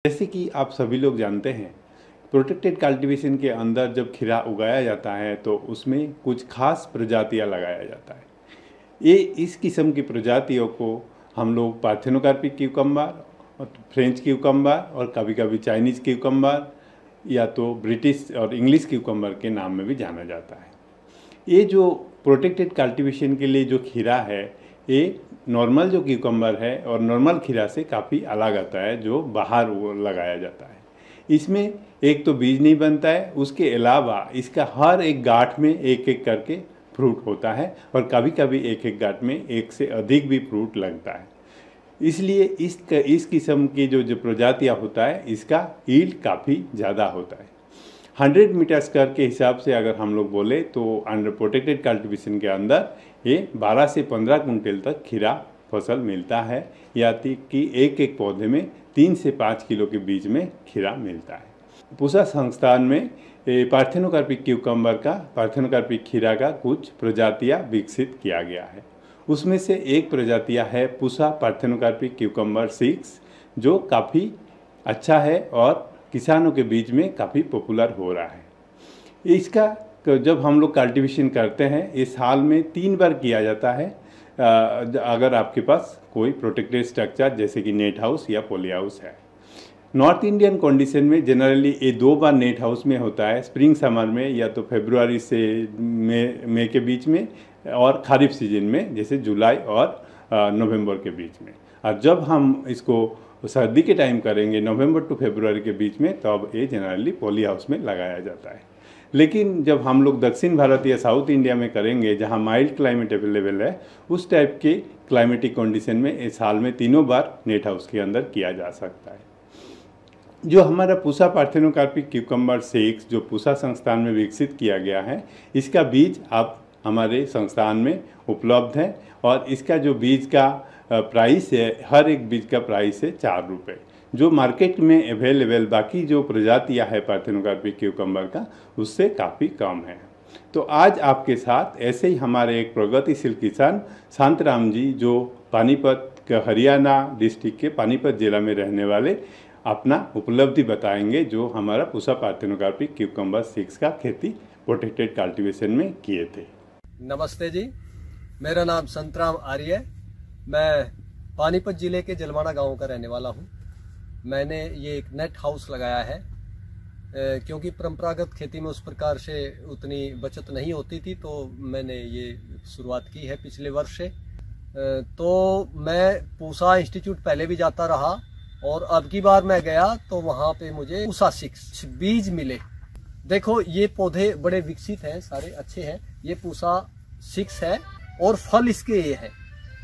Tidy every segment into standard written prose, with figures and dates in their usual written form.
जैसे कि आप सभी लोग जानते हैं, प्रोटेक्टेड कल्टीवेशन के अंदर जब खीरा उगाया जाता है तो उसमें कुछ खास प्रजातियां लगाया जाता है। ये इस किस्म की प्रजातियों को हम लोग पार्थेनोकार्पिक क्यूकम्बर और फ्रेंच क्यूकम्बर और कभी कभी चाइनीज़ क्यूकम्बर या तो ब्रिटिश और इंग्लिश क्यूकम्बर के नाम में भी जाना जाता है। ये जो प्रोटेक्टेड कल्टीवेशन के लिए जो खीरा है, ये नॉर्मल जो क्यूकम्बर है और नॉर्मल खीरा से काफ़ी अलग आता है जो बाहर वो लगाया जाता है। इसमें एक तो बीज नहीं बनता है, उसके अलावा इसका हर एक गांठ में एक एक करके फ्रूट होता है और कभी कभी एक एक गांठ में एक से अधिक भी फ्रूट लगता है। इसलिए इस किस्म की जो प्रजातियाँ होता है, इसका यील्ड काफ़ी ज़्यादा होता है। 100 मीटर स्क्वायर के हिसाब से अगर हम लोग बोले तो अंडर प्रोटेक्टेड कल्टीवेशन के अंदर ये 12 से 15 कुंटल तक खीरा फसल मिलता है, या कि एक एक पौधे में 3 से 5 किलो के बीच में खीरा मिलता है। पूसा संस्थान में पार्थेनोकार्पिक पार्थेनोकार्पिक खीरा का कुछ प्रजातियां विकसित किया गया है। उसमें से एक प्रजातियां है पूसा पार्थेनोकार्पिक क्यूकम्बर 6, जो काफ़ी अच्छा है और किसानों के बीच में काफ़ी पॉपुलर हो रहा है। इसका जब हम लोग कल्टीवेशन करते हैं, ये साल में 3 बार किया जाता है। अगर आपके पास कोई प्रोटेक्टेड स्ट्रक्चर जैसे कि नेट हाउस या पॉली हाउस है। नॉर्थ इंडियन कंडीशन में जनरली ये 2 बार नेट हाउस में होता है, स्प्रिंग समर में या तो फरवरी से मई के बीच में, और खरीफ सीजन में जैसे जुलाई और नवंबर के बीच में। और जब हम इसको सर्दी के टाइम करेंगे नवंबर टू फरवरी के बीच में, तब ये जनरली पॉली हाउस में लगाया जाता है। लेकिन जब हम लोग दक्षिण भारत या साउथ इंडिया में करेंगे जहाँ माइल्ड क्लाइमेट अवेलेबल है, उस टाइप के क्लाइमेटिक कंडीशन में इस साल में 3 बार नेट हाउस के अंदर किया जा सकता है। जो हमारा पूसा पार्थेनोकार्पिक क्यूकम्बर 6 जो पूसा संस्थान में विकसित किया गया है, इसका बीज आप हमारे संस्थान में उपलब्ध है और इसका जो बीज का प्राइस है, हर एक बीज का प्राइस है 4 रुपये, जो मार्केट में अवेलेबल बाकी जो प्रजातियां है पार्थेनोकार्पिक क्यूकम्बर का उससे काफ़ी कम है। तो आज आपके साथ ऐसे ही हमारे एक प्रगतिशील किसान शांतराम जी, जो पानीपत के हरियाणा डिस्ट्रिक्ट के पानीपत जिला में रहने वाले, अपना उपलब्धि बताएंगे जो हमारा पूसा पार्थेनोकार्पिक क्यूकम्बर 6 का खेती प्रोटेक्टेड कल्टीवेशन में किए थे। नमस्ते जी, मेरा नाम शांतराम आर्य है। मैं पानीपत जिले के जलवाड़ा गांव का रहने वाला हूं। मैंने ये एक नेट हाउस लगाया है क्योंकि परंपरागत खेती में उस प्रकार से उतनी बचत नहीं होती थी, तो मैंने ये शुरुआत की है पिछले वर्ष से। तो मैं पूसा इंस्टीट्यूट पहले भी जाता रहा और अब की बार मैं गया तो वहां पे मुझे पूसा 6 बीज मिले। देखो ये पौधे बड़े विकसित हैं, सारे अच्छे हैं। ये पूसा 6 है और फल इसके ये है,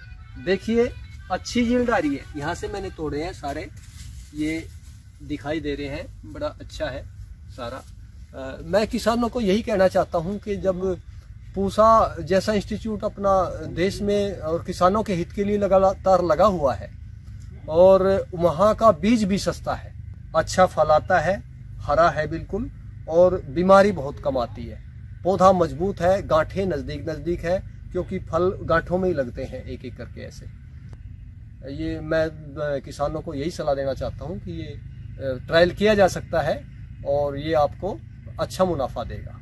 देखिए अच्छी यील्ड आ रही है। यहाँ से मैंने तोड़े हैं सारे, ये दिखाई दे रहे हैं, बड़ा अच्छा है सारा। मैं किसानों को यही कहना चाहता हूँ कि जब पूसा जैसा इंस्टीट्यूट अपना देश में और किसानों के हित के लिए लगातार लगा हुआ है और वहाँ का बीज भी सस्ता है, अच्छा फल आता है, हरा है बिल्कुल, और बीमारी बहुत कम आती है। पौधा मजबूत है, गांठें नजदीक नजदीक है क्योंकि फल गांठों में ही लगते हैं एक एक करके ऐसे। ये मैं किसानों को यही सलाह देना चाहता हूँ कि ये ट्रायल किया जा सकता है और ये आपको अच्छा मुनाफा देगा।